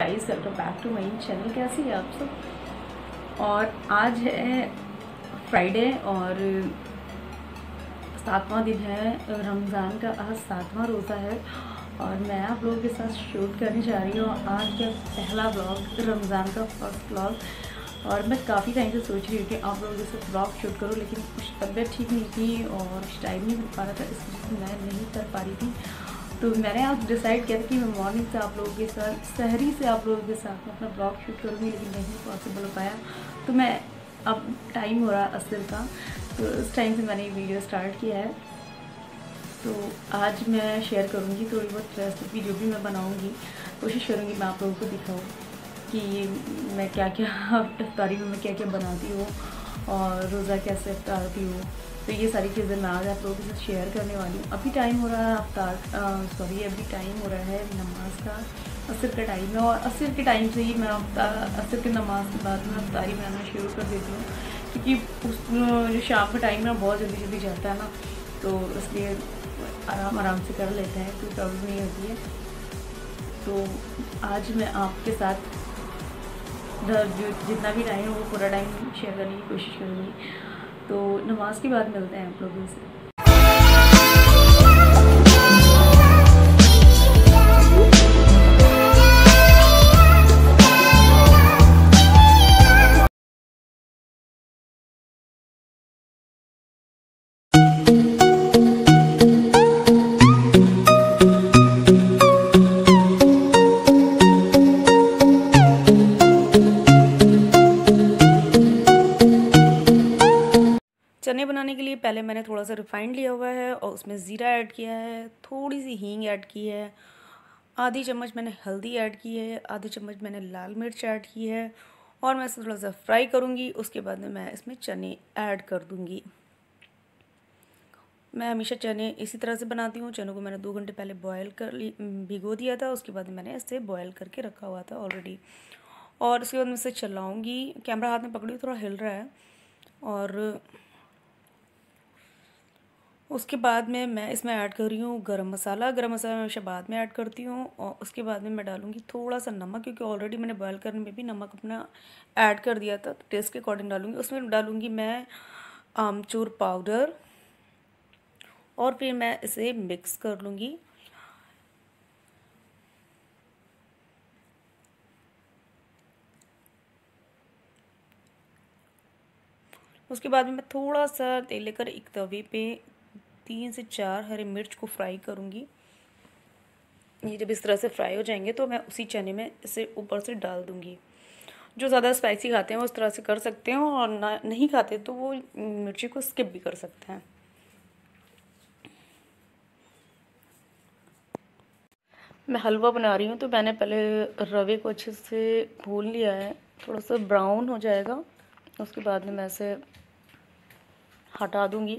Guys, welcome back to my channel. कैसे हैं आप सब। और आज है फ्राइडे और 7वां दिन है रमज़ान का। आज 7वां रोज़ा है और मैं आप लोगों के साथ शूट करने जा रही हूँ आज का पहला ब्लॉग, रमज़ान का फर्स्ट ब्लॉग। और मैं काफ़ी टाइम से सोच रही हूँ कि आप लोगों के साथ ब्लॉग शूट करूँ, लेकिन कुछ तबीयत ठीक नहीं थी और टाइम नहीं मिल पा रहा था, इस वजह से मैं नहीं कर पा रही थी। तो मैंने आज डिसाइड किया था कि मैं मॉर्निंग से आप लोगों के साथ, सहरी से आप लोगों के साथ में अपना ब्लॉग शूट करूँगी, लेकिन नहीं पॉसिबल हो पाया। तो मैं अब टाइम हो रहा है असर का, तो इस टाइम से मैंने ये वीडियो स्टार्ट किया है। तो आज मैं शेयर करूँगी थोड़ी बहुत रेसिपी, जो भी मैं बनाऊँगी कोशिश करूँगी मैं आप लोगों को दिखाऊँ कि मैं क्या क्या इफ्तारी में मैं क्या क्या बनाती हूँ और रोज़ा कैसे इफ्तारती हूँ। तो ये सारी चीज़ें मैं आज आप लोगों के साथ शेयर करने वाली हूँ। अभी टाइम हो रहा है अभी टाइम हो रहा है नमाज का, असर का टाइम है। और असर के टाइम से ही मैं असर की नमाज के बाद में इफ्तारी बनाना शुरू कर देती हूँ, क्योंकि उस जो शाम का टाइम है बहुत जल्दी जल्दी जाता है ना, तो इसलिए आराम से कर लेते हैं, कोई प्रॉब्लम नहीं होती है। तो आज मैं आपके साथ जो जितना भी टाइम है वो पूरा टाइम शेयर करने की कोशिश करूँगी। तो नमाज के बाद मिलते हैं आप लोगों से। चने बनाने के लिए पहले मैंने थोड़ा सा रिफाइंड लिया हुआ है और उसमें ज़ीरा ऐड किया है, थोड़ी सी हींग ऐड की है, आधी चम्मच मैंने हल्दी ऐड की है, आधी चम्मच मैंने लाल मिर्च ऐड की है और मैं इसे थोड़ा सा फ्राई करूँगी। उसके बाद में मैं इसमें चने ऐड कर दूँगी। मैं हमेशा चने इसी तरह से बनाती हूँ। चनों को मैंने 2 घंटे पहले भिगो दिया था, उसके बाद मैंने इसे बॉयल करके रखा हुआ था ऑलरेडी। और उसके बाद मैं इसे चलाऊँगी। कैमरा हाथ में पकड़ी, थोड़ा हिल रहा है। और उसके बाद में मैं इसमें ऐड कर रही हूँ गरम मसाला। गरम मसाला मैं हमेशा बाद में ऐड करती हूँ। और उसके बाद में मैं डालूँगी थोड़ा सा नमक, क्योंकि ऑलरेडी मैंने बॉयल करने में भी नमक अपना ऐड कर दिया था, तो टेस्ट के अकॉर्डिंग डालूँगी। उसमें डालूँगी मैं आमचूर पाउडर और फिर मैं इसे मिक्स कर लूँगी। उसके बाद में मैं थोड़ा सा तेल लेकर एक तवे पे 3 से 4 हरी मिर्च को फ्राई करूँगी। ये जब इस तरह से फ्राई हो जाएंगे तो मैं उसी चने में इसे ऊपर से डाल दूँगी। जो ज़्यादा स्पाइसी खाते हैं वो उस तरह से कर सकते हैं, और ना नहीं खाते तो वो मिर्ची को स्किप भी कर सकते हैं। मैं हलवा बना रही हूँ, तो मैंने पहले रवे को अच्छे से भून लिया है, थोड़ा सा ब्राउन हो जाएगा। उसके बाद में मैं इसे हटा दूँगी।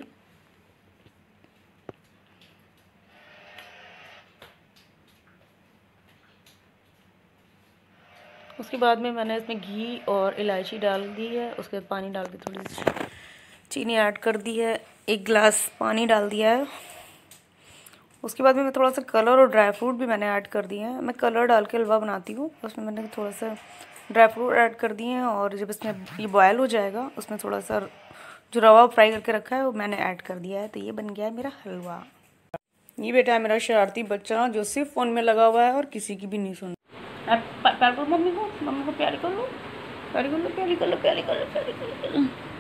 उसके बाद में मैंने इसमें घी और इलायची डाल दी है। उसके बाद पानी डाल के थोड़ी सी चीनी ऐड कर दी है, 1 गिलास पानी डाल दिया है। उसके बाद में मैं थोड़ा सा कलर और ड्राई फ्रूट भी मैंने ऐड कर दिए हैं। मैं कलर डाल के हलवा बनाती हूँ, उसमें मैंने थोड़ा सा ड्राई फ्रूट ऐड कर दिए हैं। और जब इसमें ये बॉयल हो जाएगा, उसमें थोड़ा सा जो रवा फ्राई करके रखा है वो मैंने ऐड कर दिया है। तो ये बन गया है मेरा हलवा। ये बेटा है मेरा शरारती बच्चा, जो सिर्फ फ़ोन में लगा हुआ है और किसी की भी नहीं सुन। प्यार करो मम्मी को प्यारी कर लो, प्यारी कर लो, प्यारी कर लो, प्यारी कर लो, प्यारी कर लो।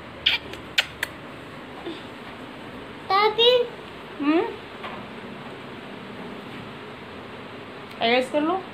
ऐसे कर लो।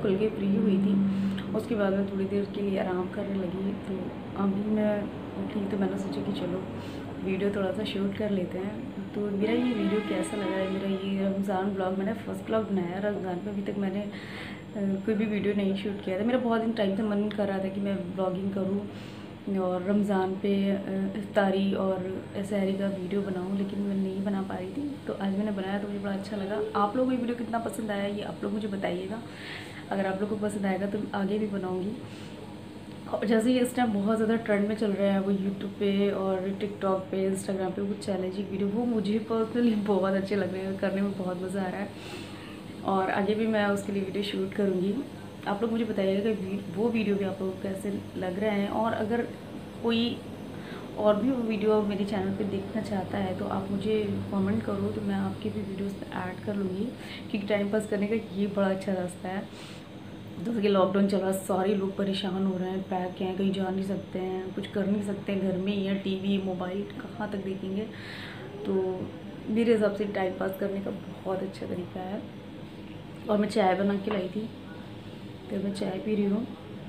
खुल के फ्री हुई थी। उसके बाद मैं थोड़ी देर के लिए आराम करने लगी, तो अभी मैं उठी तो मैंने सोचा कि चलो वीडियो थोड़ा सा शूट कर लेते हैं। तो मेरा ये वीडियो कैसा लगा है, मेरा ये रमज़ान ब्लॉग, मैंने फर्स्ट ब्लॉग बनाया है रमज़ान पे। अभी तक मैंने कोई भी वीडियो नहीं शूट किया था। मेरा बहुत दिन टाइम से मन कर रहा था कि मैं ब्लॉगिंग करूँ और रमज़ान पे इफ्तारी और सहरी का वीडियो बनाऊं, लेकिन मैं नहीं बना पा रही थी। तो आज मैंने बनाया तो मुझे बड़ा अच्छा लगा। आप लोगों को ये वीडियो कितना पसंद आया ये आप लोग मुझे बताइएगा। अगर आप लोगों को पसंद आएगा तो आगे भी बनाऊंगी। और जैसे ये इस टाइम बहुत ज़्यादा ट्रेंड में चल रहा है वो यूट्यूब पे और टिकटॉक पे, इंस्टाग्राम पे, वो चैलेंजिंग वीडियो, वो मुझे पर्सनली बहुत अच्छे लग रहे हैं, करने में बहुत मज़ा आ रहा है। और आगे भी मैं उसके लिए वीडियो शूट करूँगी। आप लोग मुझे बताइएगा कि वो वीडियो भी आप लोगों को कैसे लग रहे हैं, और अगर कोई और भी वो वीडियो मेरे चैनल पे देखना चाहता है तो आप मुझे कमेंट करो, तो मैं आपकी भी वीडियोस में ऐड कर लूँगी। क्योंकि टाइम पास करने का ये बड़ा अच्छा रास्ता है। जैसे कि लॉकडाउन चल रहा है, सारे लोग परेशान हो रहे हैं, पैक हैं, कहीं जा नहीं सकते हैं, कुछ कर नहीं सकते हैं घर में, या टीवी मोबाइल कहाँ तक देखेंगे। तो मेरे हिसाब से टाइम पास करने का बहुत अच्छा तरीका है। और मैं चाय बना के लाई थी, तो मैं चाय पी रही हूँ।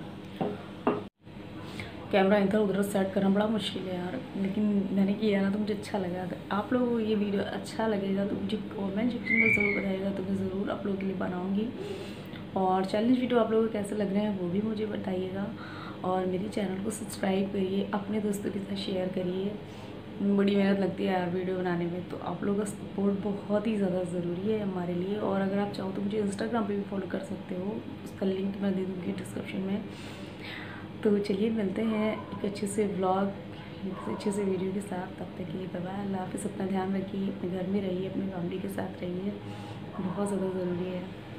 कैमरा इधर उधर सेट करना बड़ा मुश्किल है यार, लेकिन मैंने किया ना तो मुझे अच्छा लगा। अगर आप लोगों को ये वीडियो अच्छा लगेगा तो मुझे कमेंट सेक्शन में ज़रूर बताइएगा, तो मैं ज़रूर आप लोगों के लिए बनाऊँगी। और चैलेंज वीडियो आप लोगों को कैसे लग रहे हैं वो भी मुझे बताइएगा। और मेरे चैनल को सब्सक्राइब करिए, अपने दोस्तों के साथ शेयर करिए। बड़ी मेहनत लगती है यार वीडियो बनाने में, तो आप लोगों का सपोर्ट बहुत ही ज़्यादा ज़रूरी है हमारे लिए। और अगर आप चाहो तो मुझे इंस्टाग्राम पे भी फॉलो कर सकते हो, उसका लिंक मैं दे दूँगी डिस्क्रिप्शन में। तो चलिए मिलते हैं एक अच्छे से व्लॉग, एक अच्छे से वीडियो के साथ। तब तक के लिए बाय बाय, अल्लाह हाफ़िज़। अपना ध्यान रखिए, अपने घर में रहिए, अपनी फैमिली के साथ रहिए, बहुत ज़्यादा ज़रूरी है।